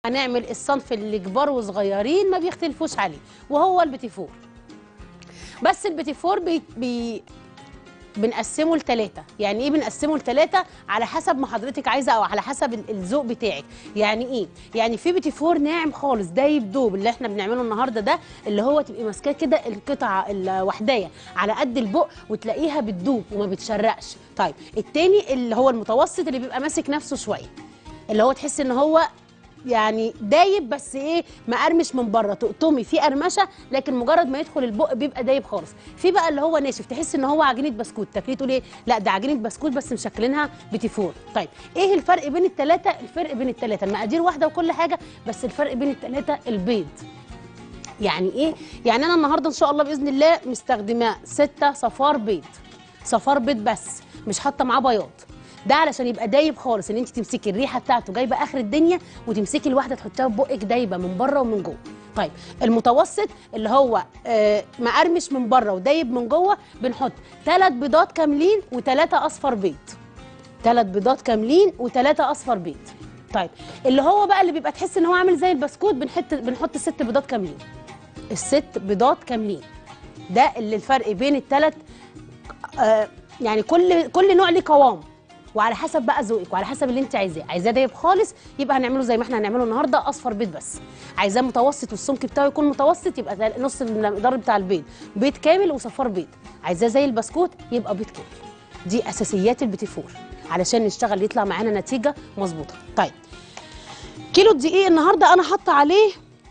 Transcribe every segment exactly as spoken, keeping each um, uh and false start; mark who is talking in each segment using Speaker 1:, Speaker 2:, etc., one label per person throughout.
Speaker 1: هنعمل الصنف اللي كبار وصغيرين ما بيختلفوش عليه، وهو البيتي فور. بس البيتي فور بي بي بنقسمه لثلاثة. يعني ايه بنقسمه لثلاثة؟ على حسب ما حضرتك عايزه او على حسب الذوق بتاعك. يعني ايه؟ يعني في بيتي فور ناعم خالص دايب دوب اللي احنا بنعمله النهارده ده، اللي هو تبقي ماسكاه كده القطعه الوحديه على قد البق وتلاقيها بتدوب وما بتشرقش. طيب التاني اللي هو المتوسط اللي بيبقى ماسك نفسه شويه، اللي هو تحس ان هو يعني دايب بس ايه مقرمش من بره، تقطمي فيه قرمشه لكن مجرد ما يدخل البق بيبقى دايب خالص. في بقى اللي هو ناشف تحس ان هو عجينه بسكوت، تاكليه تقولي ايه لا ده عجينه بسكوت بس مشكلينها بيتي فور. طيب ايه الفرق بين الثلاثه؟ الفرق بين الثلاثه المقادير واحده وكل حاجه، بس الفرق بين الثلاثه البيض. يعني ايه؟ يعني انا النهارده ان شاء الله باذن الله مستخدمه ستة صفار بيض، صفار بيض بس مش حاطه معاه بياض، ده علشان يبقى دايب خالص، ان انت تمسكي الريحه بتاعته جايبه اخر الدنيا وتمسكي الواحده تحطيها في بقك دايبه من بره ومن جوه. طيب المتوسط اللي هو آه مقرمش من بره ودايب من جوه، بنحط ثلاث بيضات كاملين وثلاثه اصفر بيض، ثلاث بيضات كاملين وثلاثه اصفر بيض. طيب اللي هو بقى اللي بيبقى تحس ان هو عامل زي البسكوت، بنحط بنحط ست بيضات كاملين، الست بيضات كاملين. ده اللي الفرق بين الثلاث. آه يعني كل كل نوع ليه قوام، وعلى حسب بقى ذوقك وعلى حسب اللي انت عايزاه. عايزاه دايب خالص يبقى هنعمله زي ما احنا هنعمله النهارده اصفر بيض بس. عايزاه متوسط والسمك بتاعه يكون متوسط يبقى نص المقدار بتاع البيض بيض كامل وصفار بيض. عايزاه زي البسكوت يبقى بيض كامل. دي اساسيات البيتي فور علشان نشتغل يطلع معانا نتيجه مظبوطه. طيب كيلو الدقيق النهارده انا حاطه عليه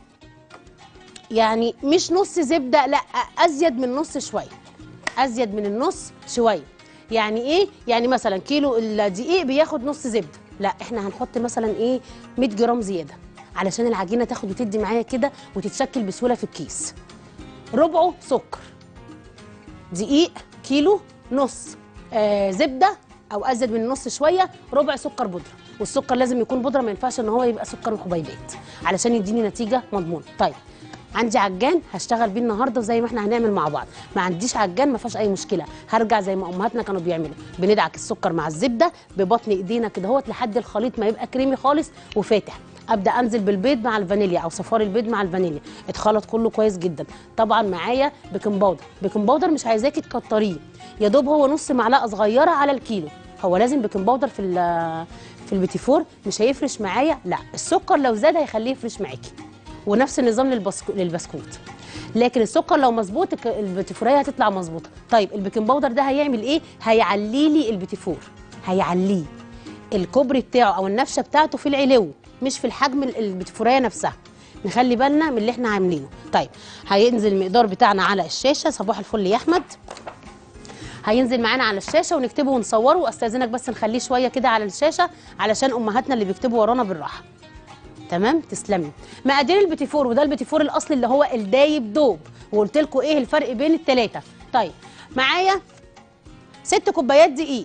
Speaker 1: يعني مش نص زبده، لا ازيد من نص شويه، ازيد من النص شويه. يعني ايه؟ يعني مثلا كيلو الدقيق بياخد نص زبده، لا احنا هنحط مثلا ايه مية جرام زياده علشان العجينه تاخد وتدي معايا كده وتتشكل بسهوله في الكيس. ربعه سكر، دقيق كيلو، نص آه زبده او ازيد من النص شويه، ربع سكر بودره. والسكر لازم يكون بودره، ما ينفعش ان هو يبقى سكر وحبيبات علشان يديني نتيجه مضمونه. طيب عندي عجان هشتغل بيه النهارده زي ما احنا هنعمل مع بعض، ما عنديش عجان ما فيهاش اي مشكله، هرجع زي ما امهاتنا كانوا بيعملوا، بندعك السكر مع الزبده ببطن ايدينا كده اهوت لحد الخليط ما يبقى كريمي خالص وفاتح. ابدا انزل بالبيض مع الفانيليا او صفار البيض مع الفانيليا، اتخلط كله كويس جدا. طبعا معايا بيكنج باودر، بيكنج باودر مش عايزاكي تكتريه، يا دوب هو نص معلقه صغيره على الكيلو. هو لازم بيكنج باودر في في البيتي فور مش هيفرش معايا، لا السكر لو زاد هيخليه يفرش معاكي، ونفس النظام للبسكو... للبسكوت. لكن السكر لو مظبوط البيتي فوريه هتطلع مظبوطه. طيب البيكنج باودر ده هيعمل ايه؟ هيعلي لي البيتي فور، هيعليه الكوبري بتاعه او النفشه بتاعته في العلو مش في الحجم البيتي فوريه نفسها. نخلي بالنا من اللي احنا عاملينه. طيب هينزل المقدار بتاعنا على الشاشه. صباح الفل يا احمد. هينزل معانا على الشاشه ونكتبه ونصوره، واستاذنك بس نخليه شويه كده على الشاشه علشان امهاتنا اللي بيكتبوا ورانا بالراحه. تمام تسلمي. مقادير البيتي فور، وده البيتي فور الاصلي اللي هو الدايب دوب، وقلت لكم ايه الفرق بين الثلاثه. طيب معايا ست كوبايات دقيق،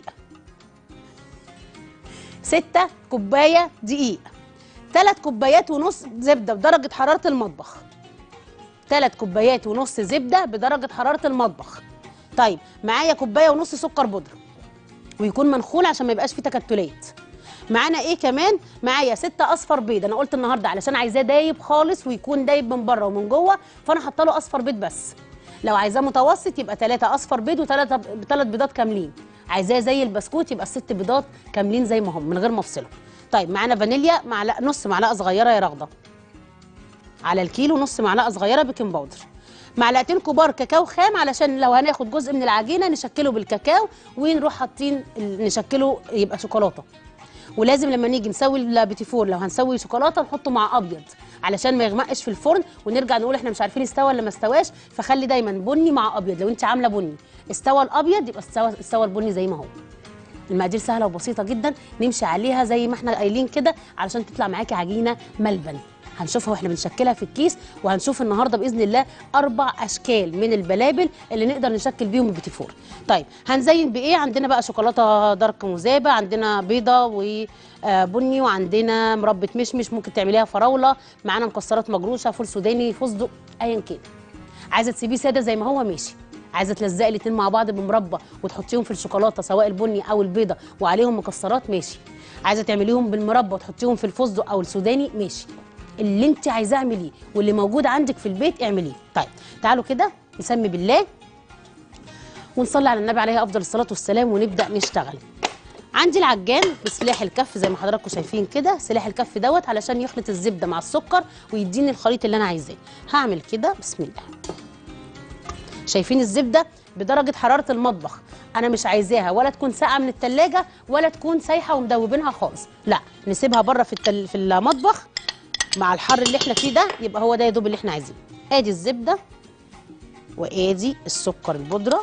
Speaker 1: ستة كوبايه دقيق، ثلاث كوبايات ونص زبده بدرجه حراره المطبخ، ثلاث كوبايات ونص زبده بدرجه حراره المطبخ. طيب معايا كوبايه ونص سكر بودره ويكون منخول عشان ما يبقاش فيه تكتلات. معانا ايه كمان؟ معايا ستة اصفر بيض. انا قلت النهارده علشان عايزاه دايب خالص ويكون دايب من بره ومن جوه، فانا حاطه له اصفر بيض بس. لو عايزاه متوسط يبقى ثلاثة اصفر بيض وثلاثه ثلاث بيضات كاملين. عايزاه زي البسكوت يبقى الست بيضات كاملين زي ما هم من غير ما افصلهم. طيب معانا فانيليا معلقه، نص معلقه صغيره يا رغده على الكيلو، نص معلقه صغيره بيكنج باودر، معلقتين كبار كاكاو خام علشان لو هناخد جزء من العجينه نشكله بالكاكاو ونروح حاطين نشكله يبقى شوكولاته. ولازم لما نيجي نسوي البيتي فور لو هنسوي شوكولاته نحطه مع ابيض علشان ما يغمقش في الفرن ونرجع نقول احنا مش عارفين استوى ولا ما استواش. فخلي دايما بني مع ابيض، لو انت عامله بني استوى الابيض يبقى استوى استوى البني زي ما هو. المقادير سهله وبسيطه جدا نمشي عليها زي ما احنا قايلين كده علشان تطلع معاكي عجينه ملبن. هنشوفها واحنا بنشكلها في الكيس، وهنشوف النهارده باذن الله اربع اشكال من البلابل اللي نقدر نشكل بيهم البيتي فور. طيب هنزين بايه؟ عندنا بقى شوكولاته دارك مذابه، عندنا بيضه وبني، وعندنا مربى مشمش ممكن تعمليها فراوله، معانا مكسرات مجروشه، فول سوداني، فستق، ايا كان. عايزه تسيبيه ساده زي ما هو ماشي، عايزه تلزقي الاثنين مع بعض بمربى وتحطيهم في الشوكولاته سواء البني او البيضه وعليهم مكسرات ماشي، عايزه تعمليهم بالمربى وتحطيهم في الفستق او السوداني ماشي. اللي انت عايزاه اعمليه، واللي موجود عندك في البيت اعمليه. طيب تعالوا كده نسمي بالله ونصلي على النبي عليه افضل الصلاه والسلام ونبدا نشتغل. عندي العجان بسلاح الكف زي ما حضراتكم شايفين كده، سلاح الكف دوت علشان يخلط الزبده مع السكر ويديني الخليط اللي انا عايزاه. هعمل كده بسم الله. شايفين الزبده بدرجه حراره المطبخ، انا مش عايزاها ولا تكون ساقعه من التلاجة ولا تكون سايحه ومدوبينها خالص، لا نسيبها بره في التل... في المطبخ مع الحر اللي احنا فيه ده، يبقى هو ده يا دوب اللي احنا عايزينه. ادي الزبده وادي السكر البودره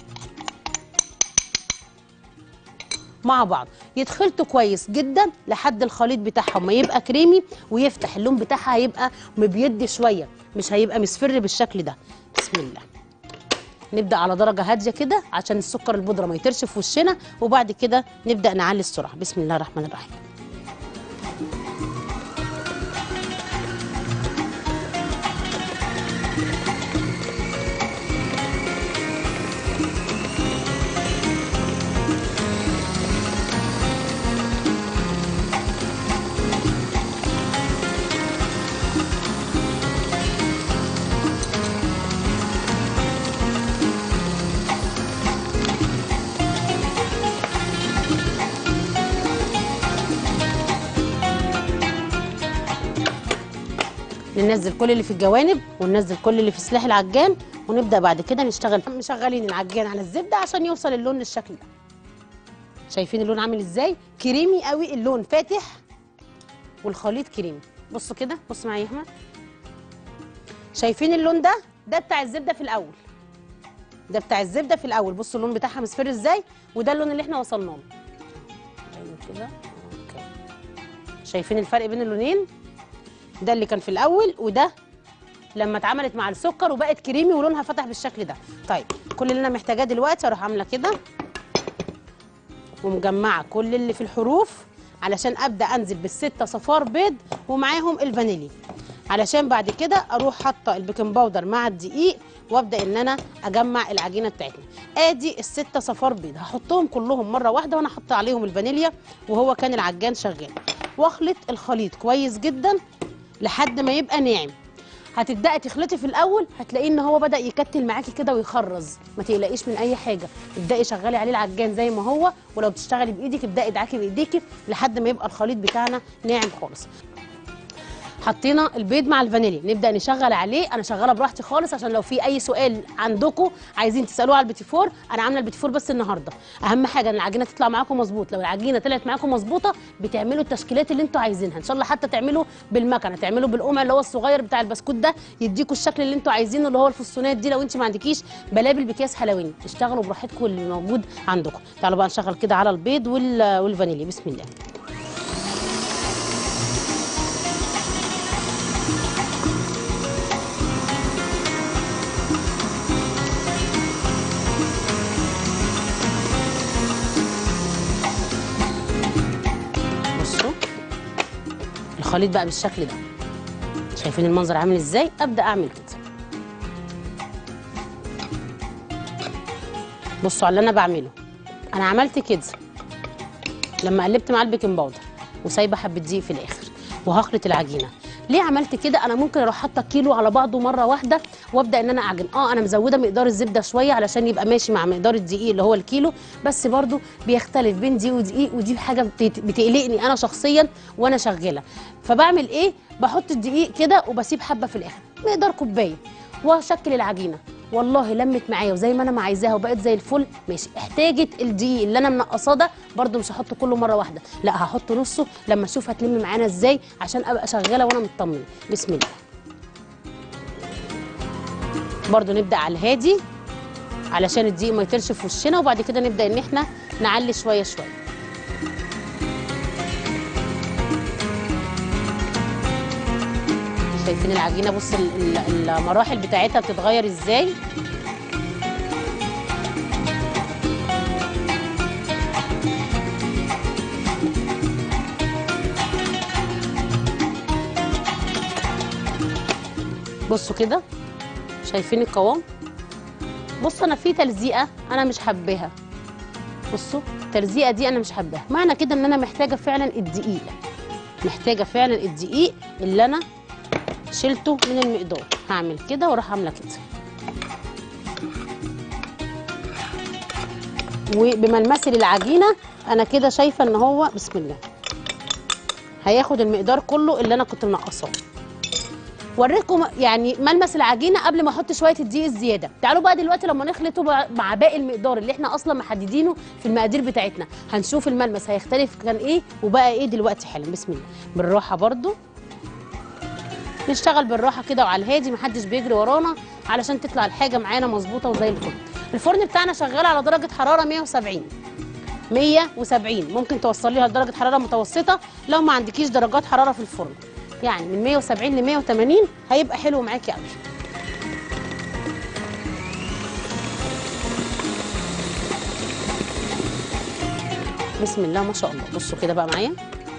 Speaker 1: مع بعض، يتخلطوا كويس جدا لحد الخليط بتاعهم ما يبقى كريمي ويفتح اللون بتاعها، هيبقى مبيض شويه مش هيبقى مصفر بالشكل ده. بسم الله. نبدا على درجه هاديه كده عشان السكر البودره ما يطرش في وشنا، وبعد كده نبدا نعلي السرعه. بسم الله الرحمن الرحيم. ننزل كل اللي في الجوانب وننزل كل اللي في سلاح العجان، ونبدا بعد كده نشتغل. مشغلين العجان على الزبده عشان يوصل اللون للشكل ده. شايفين اللون عامل ازاي؟ كريمي قوي، اللون فاتح والخليط كريمي. بصوا كده، بص معايا يا احمد. شايفين اللون ده؟ ده بتاع الزبده في الاول، ده بتاع الزبده في الاول. بصوا اللون بتاعها مصفر ازاي، وده اللون اللي احنا وصلنا له كده. اوكي، شايفين الفرق بين اللونين؟ ده اللي كان في الاول، وده لما اتعملت مع السكر وبقت كريمي ولونها فتح بالشكل ده. طيب كل اللي انا محتاجاه دلوقتي اروح عامله كده ومجمعه كل اللي في الحروف علشان ابدا انزل بالسته صفار بيض ومعاهم الفانيليا، علشان بعد كده اروح حاطه البيكنج باودر مع الدقيق وابدا ان انا اجمع العجينه بتاعتنا. ادي السته صفار بيض هحطهم كلهم مره واحده وانا حاطه عليهم الفانيليا وهو كان العجان شغال، واخلط الخليط كويس جدا لحد ما يبقى ناعم. هتبداي تخلطي في الاول هتلاقيه ان هو بدا يكتل معاكي كده ويخرز، ما تقلقيش من اي حاجه، ابداي شغلي عليه العجان زي ما هو، ولو بتشتغلي بايدك ابداي ادعكي بايديكي لحد ما يبقى الخليط بتاعنا ناعم خالص. حطينا البيض مع الفانيليا، نبدا نشغل عليه. انا شغاله براحتي خالص عشان لو في اي سؤال عندكم عايزين تسالوه على البيتي فور، انا عامله البيتي فور بس النهارده. اهم حاجه ان العجينه تطلع معاكم مظبوط، لو العجينه طلعت معاكم مظبوطه بتعملوا التشكيلات اللي انتوا عايزينها، ان شاء الله حتى تعملوا بالمكنه، تعملوا بالقمع اللي هو الصغير بتاع البسكوت ده يديكوا الشكل اللي انتوا عايزينه اللي هو الفستونات دي. لو انت ما عندكيش بلابل بكياس حلواني اشتغلوا براحتكم اللي موجود عندكم. تعالوا بقى نشغل كده على البيض والفانيليا. بسم الله. الخليط بقى بالشكل ده، شايفين المنظر عامل ازاي؟ ابدا اعمل كده. بصوا على اللي انا بعمله، انا عملت كده لما قلبت مع البيكنج باودر وسايبه حبه دقيق في الاخر وهخلط العجينه. ليه عملت كده؟ انا ممكن اروح حاطه كيلو على بعضه مره واحده وابدا ان انا اعجن. اه انا مزوده مقدار الزبده شويه علشان يبقى ماشي مع مقدار الدقيق اللي هو الكيلو، بس برضو بيختلف بين دي ودقيق، ودي حاجه بتقلقني انا شخصيا وانا شغاله. فبعمل ايه؟ بحط الدقيق كده وبسيب حبه في الاخر مقدار كوبايه واشكل العجينه. والله لمت معايا وزي ما انا ما عايزاها وبقت زي الفل ماشي. احتاجت الدقيق اللي انا منقصاه ده برده مش هحطه كله مره واحده، لا هحط نصه لما اشوف هتلم معانا ازاي عشان ابقى شغاله وانا مطمنه. بسم الله. برده نبدا على الهادي علشان الدقيق ما يطيرش في وشنا، وبعد كده نبدا ان احنا نعلي شويه شويه. شايفين العجينه؟ بص المراحل بتاعتها بتتغير ازاي. بصوا كده، شايفين القوام؟ بصوا انا في تلزيقه انا مش حباها، بصوا التلزيقه دي انا مش حباها، معنى كده ان انا محتاجه فعلا الدقيق، محتاجه فعلا الدقيق اللي انا شلته من المقدار، هعمل كده واروح عامله كده. وبملمسي للعجينه انا كده شايفه ان هو بسم الله هياخد المقدار كله اللي انا كنت منقصاه. وريكم يعني ملمس العجينه قبل ما احط شويه الدقيق الزياده. تعالوا بقى دلوقتي لما نخلطه مع باقي المقدار اللي احنا اصلا محددينه في المقادير بتاعتنا، هنشوف الملمس هيختلف كان ايه وبقى ايه دلوقتي حالا. بسم الله بالراحه برده، نشتغل بالراحه كده وعلى الهادي، محدش بيجري ورانا علشان تطلع الحاجه معانا مظبوطه وزي الفل. الفرن بتاعنا شغال على درجه حراره مية وسبعين مية وسبعين، ممكن توصليها لدرجه حراره متوسطه لو ما عندكيش درجات حراره في الفرن، يعني من مية وسبعين ل مية وتمانين هيبقى حلو معاكي قوي. بسم الله ما شاء الله. بصوا كده بقى معايا،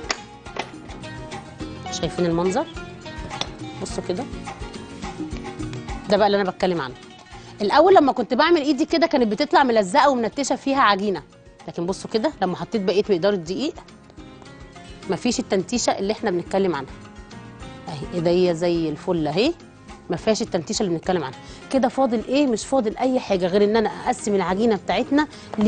Speaker 1: شايفين المنظر؟ بصوا كده، ده بقى اللي انا بتكلم عنه. الاول لما كنت بعمل ايدي كده كانت بتطلع ملزقه ومنتشه فيها عجينه، لكن بصوا كده لما حطيت بقيه مقدار الدقيق مفيش التنتيشه اللي احنا بنتكلم عنها. اهي ايديا زي الفل اهي، ما فيهاش التنتيشه اللي بنتكلم عنها. كده فاضل ايه؟ مش فاضل اي حاجه غير ان انا اقسم العجينه بتاعتنا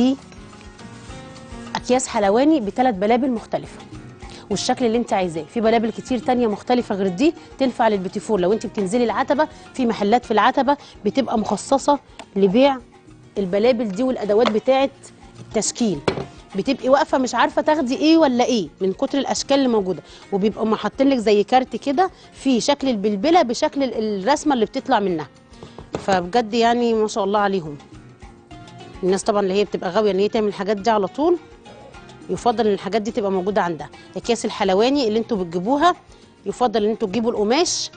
Speaker 1: لاكياس حلواني بثلاث بلابل مختلفه والشكل اللي انت عايزاه. في بلابل كتير تانية مختلفه غير دي تنفع للبيتي فور. لو انت بتنزلي العتبه، في محلات في العتبه بتبقى مخصصه لبيع البلابل دي والادوات بتاعه التشكيل، بتبقي واقفه مش عارفه تاخدي ايه ولا ايه من كتر الاشكال اللي موجوده، وبيبقوا ما حاطين لك زي كارت كده في شكل البلبله بشكل الرسمه اللي بتطلع منها. فبجد يعني ما شاء الله عليهم. الناس طبعا اللي هي بتبقى غاويه ان هي تعمل الحاجات دي على طول، يفضل ان الحاجات دي تبقى موجوده عندها. اكياس الحلواني اللي انتوا بتجيبوها يفضل ان انتوا تجيبوا القماش،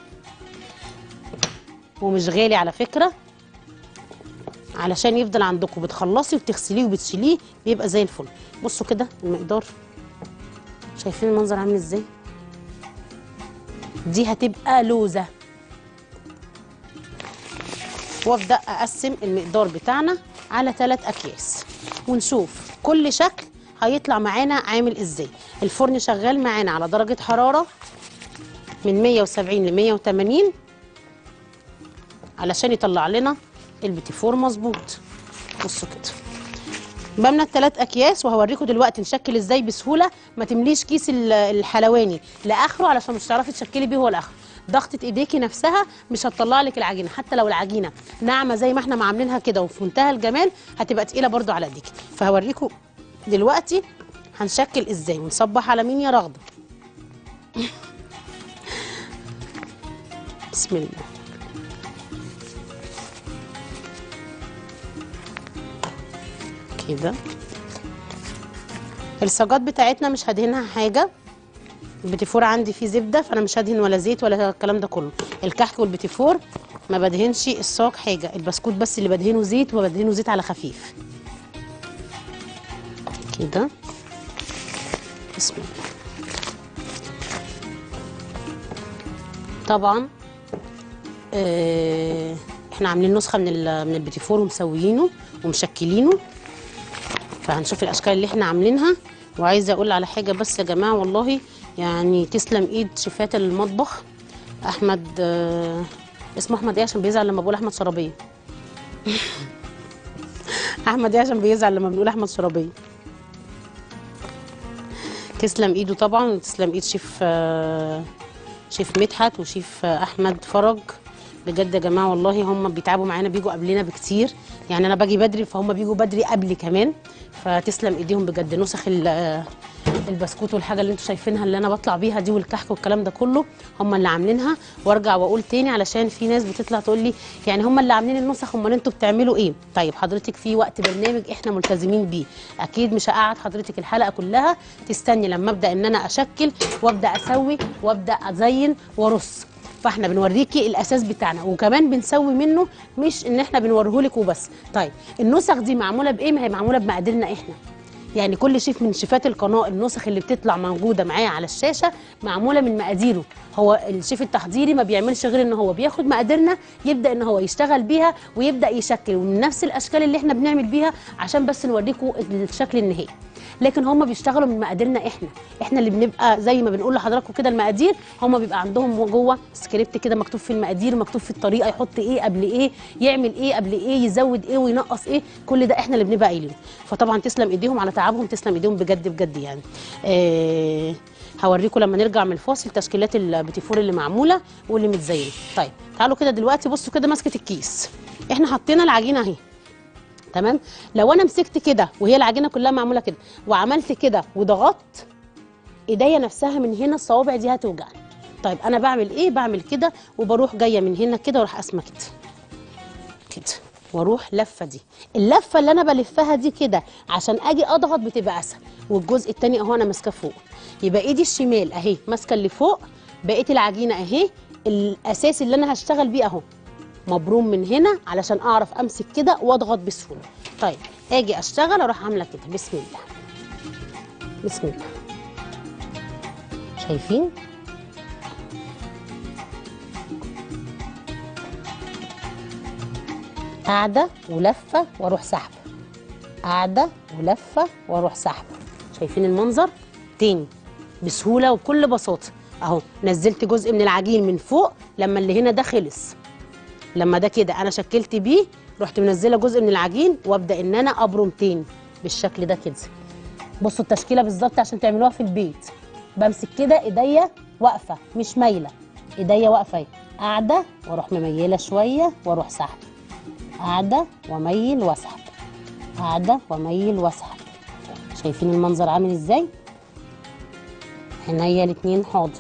Speaker 1: ومش غالي على فكره، علشان يفضل عندكم بتخلصي وبتغسليه وبتشيليه بيبقى زي الفل. بصوا كده المقدار، شايفين المنظر عامل ازاي؟ دي هتبقى لوزه. وابدا اقسم المقدار بتاعنا على ثلاث اكياس ونشوف كل شكل هيطلع معانا عامل ازاي. الفرن شغال معانا على درجه حراره من مية وسبعين ل مية وتمانين علشان يطلع لنا البيتي فور مظبوط. بصوا كده بمنا الثلاث اكياس، وهوريكم دلوقتي نشكل ازاي بسهوله. ما تمليش كيس الحلواني لاخره علشان مش هتعرفي تشكلي بيه هو لاخره. ضغطه ايديكي نفسها مش هتطلع لك العجينه، حتى لو العجينه ناعمه زي ما احنا ما عاملينها كده وفي منتهى الجمال هتبقى تقيله برده على ايديكي. فهوريكم دلوقتي هنشكل ازاي ونصبح على مين يا رغده. بسم الله. كده الصاجات بتاعتنا مش هدهنها حاجه، البيتي فور عندي فيه زبده فانا مش هدهن ولا زيت ولا الكلام ده كله. الكحك والبيتي فور ما بدهنش الصاج حاجه، البسكوت بس اللي بدهنه زيت وبدهنه زيت على خفيف كده. بسم الله. طبعا آه احنا عاملين نسخه من من البيتي فور ومسويينه ومشكلينه، فهنشوف الاشكال اللي احنا عاملينها. وعايزه اقول على حاجه بس يا جماعه، والله يعني تسلم ايد شيفات المطبخ. احمد آه اسمه احمد ايه عشان بيزعل لما بقول احمد شرابيه. احمد ايه عشان بيزعل لما بنقول احمد شرابيه. تسلم ايده طبعا، وتسلم ايد شيف آه شيف مدحت وشيف آه احمد فرج. بجد يا جماعه والله هم بيتعبوا معانا، بيجوا قبلنا بكتير، يعني انا باجي بدري فهم بيجوا بدري قبلي كمان. فتسلم ايديهم بجد. نسخ البسكوت والحاجه اللي انتوا شايفينها اللي انا بطلع بيها دي والكحك والكلام ده كله هم اللي عاملينها. وارجع واقول تاني علشان في ناس بتطلع تقول لي يعني هم اللي عاملين النسخ، امال انتوا بتعملوا ايه؟ طيب حضرتك في وقت برنامج احنا ملتزمين بيه، اكيد مش هقعد حضرتك الحلقه كلها تستني لما ابدا ان انا اشكل وابدا اسوي وابدا ازين وارص. فاحنا بنوريكي الاساس بتاعنا وكمان بنسوي منه، مش ان احنا بنوريهولك وبس. طيب النسخ دي معموله بايه؟ ما هي معموله بمقاديرنا احنا، يعني كل شيف من شيفات القناه النسخ اللي بتطلع موجوده معايا على الشاشه معموله من مقاديره. هو الشيف التحضيري ما بيعملش غير ان هو بياخد مقاديرنا يبدا ان هو يشتغل بيها ويبدا يشكل من نفس الاشكال اللي احنا بنعمل بيها عشان بس نوريكم الشكل النهائي. لكن هم بيشتغلوا من مقاديرنا احنا احنا اللي بنبقى زي ما بنقول لحضراتكم كده المقادير، هم بيبقى عندهم جوه سكريبت كده مكتوب في المقادير، مكتوب في الطريقه يحط ايه قبل ايه، يعمل ايه قبل ايه، يزود ايه وينقص ايه، كل ده احنا اللي بنبقى قايلينه. فطبعا تسلم ايديهم على تعبهم، تسلم ايديهم بجد بجد يعني. آه هوريكم لما نرجع من الفاصل تشكيلات البيتي فور اللي معموله واللي متزينه. طيب تعالوا كده دلوقتي بصوا كده ماسكه الكيس، احنا حطينا العجينه اهي تمام. لو انا مسكت كده وهي العجينه كلها معموله كده وعملت كده وضغطت ايديا نفسها من هنا الصوابع دي هتوجعني. طيب انا بعمل ايه؟ بعمل كده وبروح جايه من هنا كده واروح قاسمه كده كده واروح لفه دي. اللفه اللي انا بلفها دي كده عشان اجي اضغط بتبقى اسهل. والجزء التاني اهو انا ماسكاه فوق، يبقى ايدي الشمال اهي ماسكه اللي فوق، بقيه العجينه اهي الاساس اللي انا هشتغل بيه اهو مبروم من هنا علشان اعرف امسك كده واضغط بسهوله. طيب اجي اشتغل اروح عامله كده بسم الله بسم الله. شايفين؟ قاعده ولفه واروح سحبه، قاعده ولفه واروح سحبه. شايفين المنظر؟ تاني بسهوله وبكل بساطه اهو. نزلت جزء من العجين من فوق لما اللي هنا ده خلص، لما ده كده انا شكلت بيه رحت منزله جزء من العجين وابدا ان انا ابرم تاني بالشكل ده كده. بصوا التشكيله بالظبط عشان تعملوها في البيت. بمسك كده ايديا واقفه مش مايله، ايديا واقفه اهي، قاعده واروح مميله شويه واروح سحب، قاعده واميل واسحب، قاعده واميل واسحب. شايفين المنظر عامل ازاي؟ عينيا الاتنين حاضر.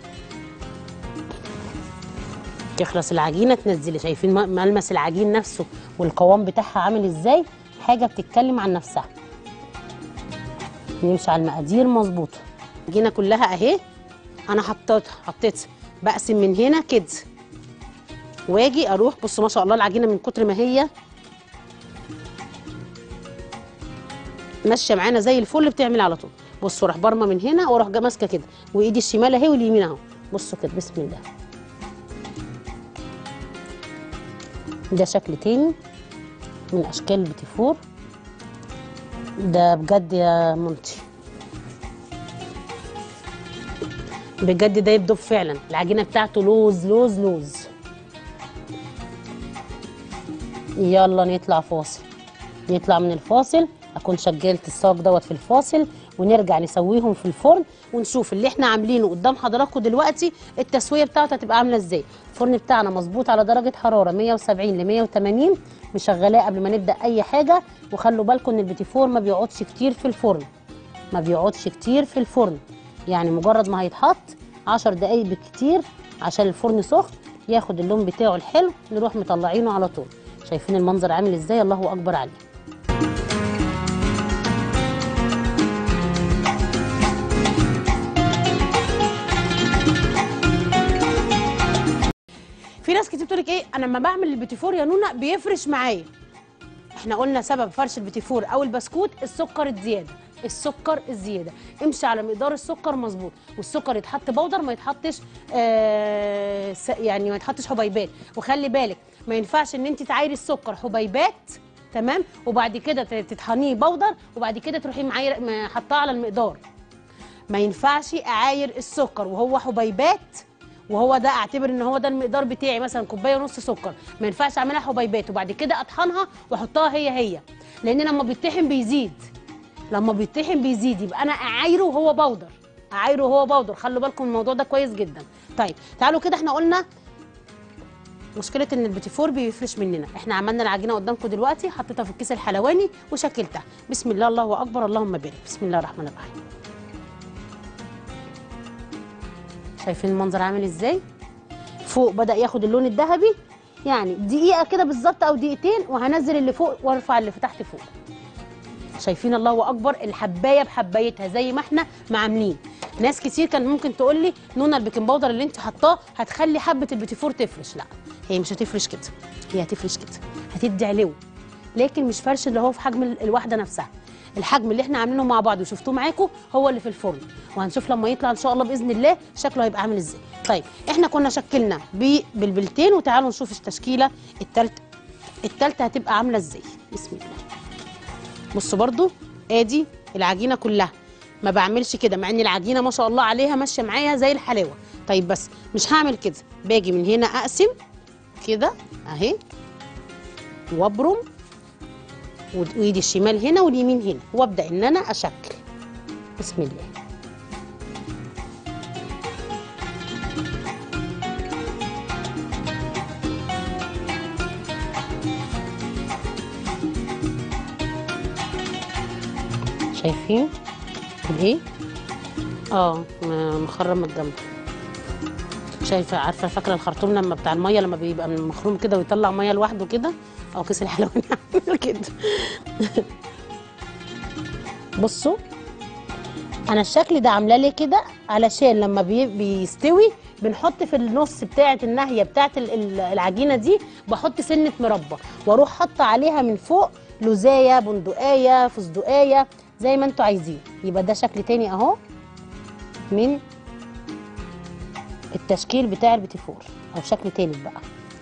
Speaker 1: تخلص العجينه تنزلي. شايفين ملمس العجين نفسه والقوام بتاعها عامل ازاي؟ حاجه بتتكلم عن نفسها. نمشي على المقادير مظبوطه. العجينه كلها اهي انا حطيتها حطيتها بقسم من هنا كده واجي اروح. بصوا ما شاء الله العجينه من كتر ما هي ماشيه معانا زي الفل بتعمل على طول. بصوا اروح برمه من هنا واروح جايه ماسكه كده وايدي الشمال اهي واليمين اهو. بصوا كده بسم الله. ده شكل تاني من اشكال البيتي فور ده بجد يا منتي، بجد ده يبدو فعلا. العجينه بتاعته لوز لوز لوز. يلا نطلع فاصل، نطلع من الفاصل اكون شجلت الصاج دوت في الفاصل ونرجع نسويهم في الفرن ونشوف اللي احنا عاملينه قدام حضراتكم دلوقتي التسويه بتاعته هتبقى عامله ازاي. الفرن بتاعنا مظبوط على درجه حراره مية وسبعين ل مية وتمانين، مشغلاه قبل ما نبدا اي حاجه. وخلوا بالكم ان البيتي فور ما بيقعدش كتير في الفرن، ما بيقعدش كتير في الفرن، يعني مجرد ما هيتحط عشر دقايق بالكتير عشان الفرن سخن ياخد اللون بتاعه الحلو نروح مطلعينه على طول. شايفين المنظر عامل ازاي؟ الله اكبر عليه. في ناس كتير بتقول لك ايه انا لما بعمل البيتي فور يا نونا بيفرش معايا. احنا قلنا سبب فرش البيتي فور او البسكوت السكر الزياده، السكر الزياده. امشي على مقدار السكر مظبوط، والسكر يتحط بودر ما يتحطش آه يعني ما يتحطش حبيبات. وخلي بالك ما ينفعش ان انت تعايري السكر حبيبات تمام وبعد كده تطحنيه بودر وبعد كده تروحي معايره حطاه على المقدار. ما ينفعش اعاير السكر وهو حبيبات وهو ده اعتبر ان هو ده المقدار بتاعي مثلا كوبايه ونص سكر، ما ينفعش اعملها حبيبات وبعد كده اطحنها واحطها هي هي، لان لما بيتطحن بيزيد، لما بيتطحن بيزيد يبقى انا اعايره وهو بودر، اعايره وهو بودر. خلوا بالكم من الموضوع ده كويس جدا. طيب تعالوا كده احنا قلنا مشكله ان البيتي فور بيفرش مننا. احنا عملنا العجينه قدامكم دلوقتي، حطيتها في الكيس الحلواني وشكلتها. بسم الله الله اكبر اللهم بارك. بسم الله الرحمن الرحيم. شايفين المنظر عامل ازاي؟ فوق بدأ ياخد اللون الذهبي، يعني دقيقة كده بالظبط أو دقيقتين وهنزل اللي فوق وارفع اللي تحت فوق. شايفين الله أكبر؟ الحباية بحبايتها زي ما احنا ما عاملين. ناس كتير كان ممكن تقول لي نونا البيكنج باودر اللي انت حطاه هتخلي حبة البيتي فور تفرش. لا هي مش هتفرش كده، هي هتفرش كده، هتدي علو، لكن مش فرش اللي هو في حجم الواحدة نفسها. الحجم اللي احنا عاملينه مع بعض وشفتوه معاكم هو اللي في الفرن، وهنشوف لما يطلع ان شاء الله باذن الله شكله هيبقى عامل ازاي. طيب احنا كنا شكلنا بالبلتين وتعالوا نشوف التشكيله الثالثه الثالثه هتبقى عامله ازاي. بسم الله. بصوا برضو ادي العجينه كلها، ما بعملش كده، مع ان العجينه ما شاء الله عليها ماشيه معايا زي الحلاوه. طيب بس مش هعمل كده، باجي من هنا اقسم كده اهي وابرم، وايدي الشمال هنا واليمين هنا، وابدا ان انا اشكل. بسم الله. شايفين الايه؟ اه مخرم من الجنب. شايفه؟ عارفه فاكره الخرطوم لما بتاع الميه لما بيبقى من مخروم كده ويطلع ميه لوحده كده، او كيس الحلواني عامل كده. بصوا انا الشكل ده عاملاه ليه كده، علشان لما بي بيستوي بنحط في النص بتاعه الناهيه بتاعه العجينه دي، بحط سنه مربى واروح حاطه عليها من فوق لوزايه، بندقايه، فستقايه، زي ما انتوا عايزين. يبقى ده شكل تاني اهو من التشكيل بتاع البيتي فور، او شكل تالت بقى.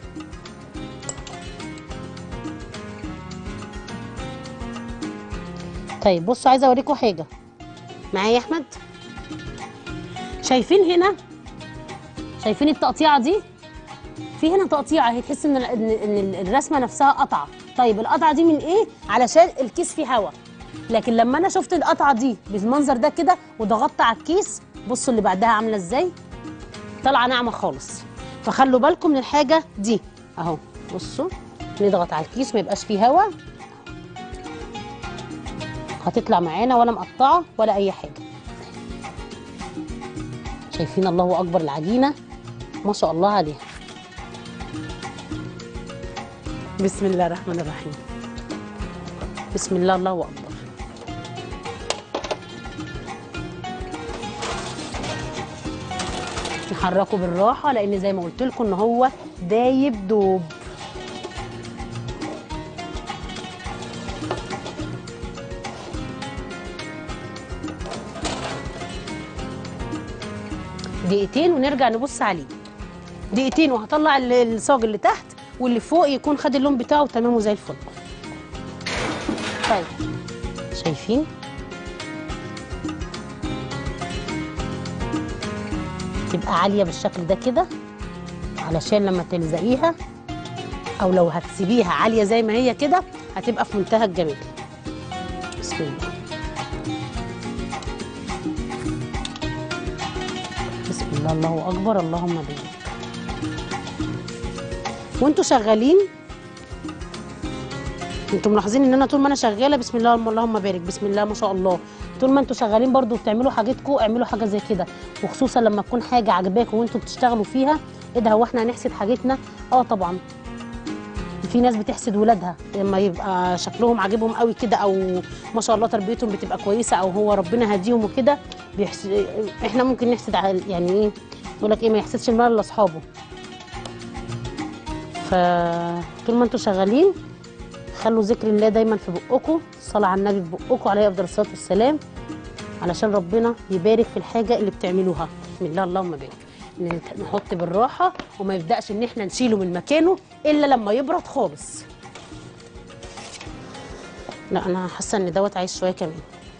Speaker 1: طيب بصوا عايزه اوريكم حاجه معايا يا احمد. شايفين هنا؟ شايفين التقطيعه دي؟ في هنا تقطيعه اهي، تحس ان ان الرسمه نفسها قطعه. طيب القطعه دي من ايه؟ علشان الكيس فيه هوا. لكن لما انا شفت القطعه دي بالمنظر ده كده وضغطت على الكيس، بصوا اللي بعدها عامله ازاي، طالعه ناعمه خالص. فخلوا بالكم من الحاجه دي اهو. بصوا نضغط على الكيس ما يبقاش فيه هوا، هتطلع معانا ولا مقطعه ولا اي حاجه. شايفين؟ الله اكبر، العجينه ما شاء الله عليها. بسم الله الرحمن الرحيم. بسم الله، الله اكبر. نحركه بالراحه لان زي ما قلت لكم ان هو دايب دوب. دقيقتين ونرجع نبص عليه. دقيقتين وهطلع الصاج اللي تحت واللي فوق يكون خد اللون بتاعه تمام وزي الفل. طيب شايفين؟ تبقى عاليه بالشكل ده كده علشان لما تلزقيها او لو هتسيبيها عاليه زي ما هي كده هتبقى في منتهى الجمال. بسم الله. بسم الله، الله اكبر، اللهم بارك. وانتوا شغالين انتوا ملاحظين ان انا طول ما انا شغاله بسم الله اللهم بارك، بسم الله ما شاء الله. طول ما انتوا شغالين برضو بتعملوا حاجتكم اعملوا حاجه زي كده، وخصوصا لما تكون حاجه عجباكم وانتوا بتشتغلوا فيها. ايه ده، هو احنا هنحسد حاجتنا؟ اه طبعا. في ناس بتحسد ولادها لما يبقى شكلهم عاجبهم قوي كده، او ما شاء الله تربيتهم بتبقى كويسه، او هو ربنا هديهم وكده. بيحسد. احنا ممكن نحسد على يعني ايه، يقول لك ايه، ما يحسدش المال الا اصحابه. فطول ما انتوا شغالين خلوا ذكر الله دايما في بقكم، الصلاه على النبي في بقكم عليه افضل الصلاه والسلام، علشان ربنا يبارك في الحاجه اللي بتعملوها. بسم الله اللهم بارك. نحط بالراحه وما يبداش ان احنا نشيله من مكانه الا لما يبرد خالص. لا انا حاسه ان دوت عايز شويه كمان.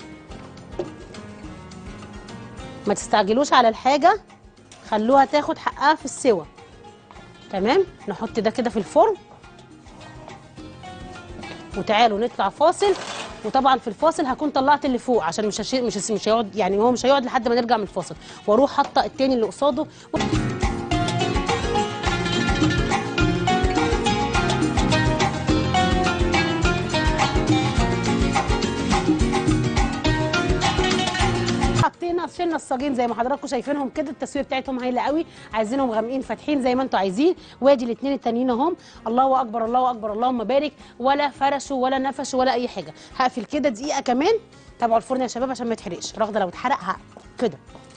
Speaker 1: ما تستعجلوش على الحاجه، خلوها تاخد حقها في السوى. تمام. نحط ده كده في الفرن وتعالوا نطلع فاصل. وطبعا في الفاصل هكون طلعت اللي فوق عشان مش هشي... مش مش هيقعد، يعني هو مش هيقعد لحد ما نرجع من الفاصل، واروح حاطه التاني اللي قصاده. حطينا شلنا الصاجين زي ما حضراتكم شايفينهم كده، التسويه بتاعتهم هايله قوي، عايزينهم غامقين فاتحين زي ما انتم عايزين. وادي الاثنين التانيين اهم. الله اكبر، الله اكبر، اللهم بارك. ولا فرشوا ولا نفشوا ولا اي حاجه. هقفل كده دقيقه كمان. تابعوا الفرن يا شباب عشان ما يتحرقش، رغده لو اتحرق كده.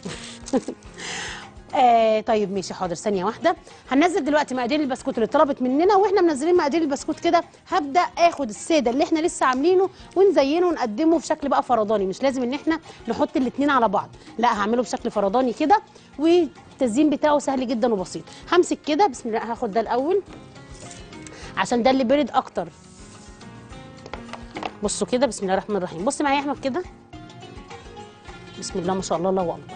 Speaker 1: آه طيب ماشي حاضر، ثانيه واحده. هننزل دلوقتي مقادير البسكوت اللي طلبت مننا، واحنا منزلين مقادير البسكوت كده هبدا اخد الساده اللي احنا لسه عاملينه ونزينه ونقدمه في شكل بقى فرداني. مش لازم ان احنا نحط الاثنين على بعض، لا هعمله بشكل فرداني كده، والتزيين بتاعه سهل جدا وبسيط. همسك كده بسم الله، هاخد ده الاول عشان ده اللي برد اكتر. بصوا كده بسم الله الرحمن الرحيم. بص معايا يا احمد كده، بسم الله ما شاء الله، الله اكبر.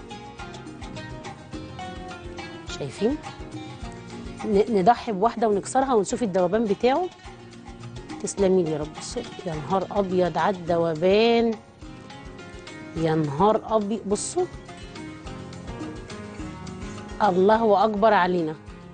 Speaker 1: شايفين؟ نضحي بواحده ونكسرها ونشوف الذوبان بتاعه. تسلمي لي يا رب. بصوا يا نهار ابيض على الذوبان، يا نهار ابيض. بصوا الله اكبر علينا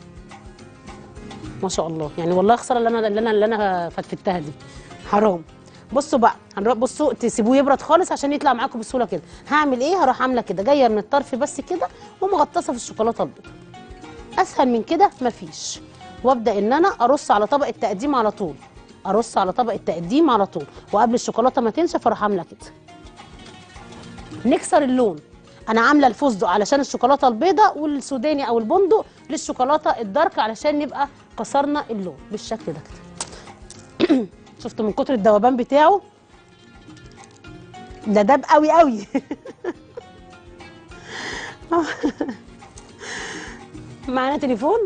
Speaker 1: ما شاء الله. يعني والله خساره اللي انا اللي انا اللي انا فتفتها دي، حرام. بصوا بقى، هنروح بصوا تسيبوه يبرد خالص عشان يطلع معاكم بسهوله كده. هعمل ايه؟ هروح عامله كده، جايه من الطرف بس كده ومغطسه في الشوكولاته البيضاء. اسهل من كده مفيش. وابدا ان انا ارص على طبق التقديم على طول، ارص على طبق التقديم على طول، وقبل الشوكولاته ما تنشف اروح عامله كده. نكسر اللون. انا عامله الفستق علشان الشوكولاته البيضاء، والسوداني او البندق للشوكولاته الدارك علشان نبقى كسرنا اللون بالشكل ده كده. شفتوا من كتر الذوبان بتاعه ده داب قوي قوي. معانا تليفون.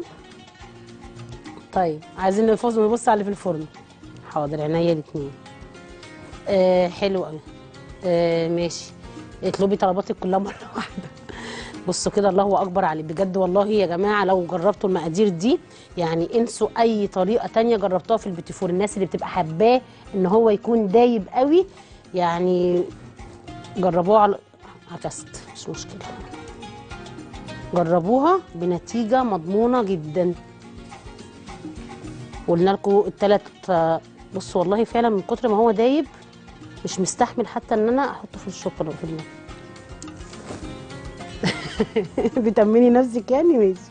Speaker 1: طيب عايزين الفستق نبص على اللي في الفرن. حاضر عينيا الاثنين. آه حلو قوي. آه ماشي، اطلبي طلباتك كلها مره واحده. بصوا كده الله اكبر عليه بجد. والله يا جماعه لو جربتوا المقادير دي يعني انسوا اي طريقه تانية جربتوها في البيتي فور. الناس اللي بتبقى حباه ان هو يكون دايب قوي يعني جربوها على عكست، مش مشكله، جربوها بنتيجه مضمونه جدا. قلنا لكم الثلاث. بصوا والله فعلا من كتر ما هو دايب مش مستحمل حتى ان انا احطه في الشوكولاته في الماء. بتأمني نفسك يعني. ماشي.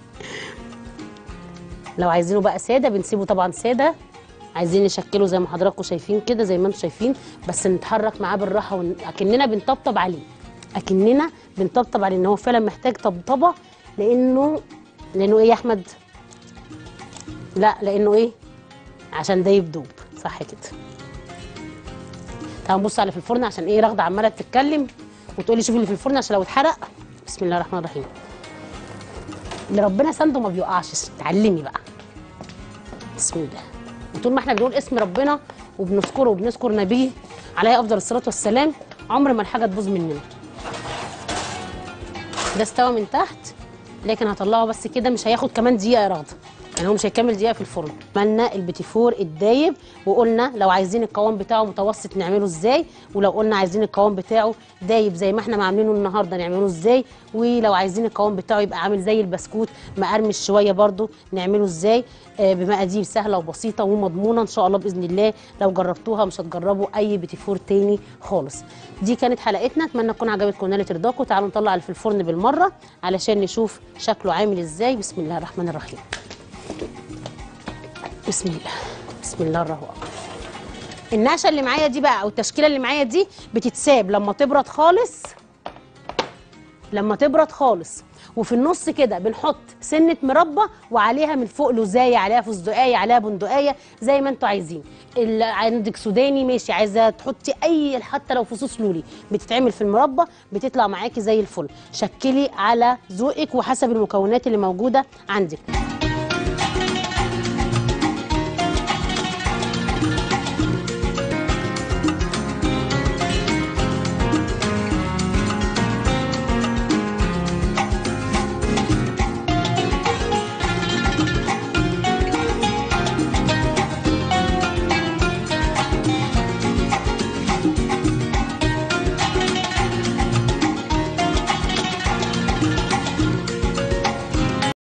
Speaker 1: لو عايزينه بقى ساده بنسيبه طبعا ساده، عايزين نشكله زي ما حضراتكم شايفين كده زي ما انتم شايفين، بس نتحرك معاه بالراحه ون... اكننا بنطبطب عليه، اكننا بنطبطب عليه ان هو فعلا محتاج طبطبه. لانه لانه ايه يا احمد؟ لا لانه ايه؟ عشان ده يدوب صح كده. تعالوا نبص على في الفرن عشان ايه رغده عماله تتكلم وتقولي شوفي اللي في الفرن عشان لو اتحرق. بسم الله الرحمن الرحيم. اللي ربنا سنده ما بيوقعش، اتعلمي بقى. بسم الله. وطول ما احنا بنقول اسم ربنا وبنذكره وبنذكر نبيه عليه افضل الصلاه والسلام عمر ما الحاجه تبوظ مننا. ده استوى من تحت لكن هطلعه بس كده، مش هياخد كمان دقيقه يا رغده، يعني هو مش هيكمل دقيقه في الفرن. عملنا البيتي فور الدايب وقلنا لو عايزين القوام بتاعه متوسط نعمله ازاي، ولو قلنا عايزين القوام بتاعه دايب زي ما احنا عاملينه النهارده نعمله ازاي، ولو عايزين القوام بتاعه يبقى عامل زي البسكوت مقرمش شويه برده نعمله ازاي. آه بمقادير سهله وبسيطه ومضمونه ان شاء الله باذن الله. لو جربتوها مش هتجربوا اي بيتي فور تاني خالص. دي كانت حلقتنا، اتمنى تكون عجبتكم ونالت رضاكم. تعالوا نطلع اللي في الفرن بالمره علشان نشوف شكله عامل ازاي. بسم الله الرحمن الرحيم. بسم الله بسم الله الرحمن الرحيم. النعشه اللي معايا دي بقى او التشكيله اللي معايا دي بتتساب لما تبرد خالص، لما تبرد خالص. وفي النص كده بنحط سنه مربى وعليها من فوق لوزايه، عليها فستقايه، عليها بندقايه زي ما انتوا عايزين. اللي عندك سوداني ماشي، عايزه تحطي اي حتى لو فصوص لولي بتتعمل في المربى بتطلع معاكي زي الفل. شكلي على ذوقك وحسب المكونات اللي موجوده عندك.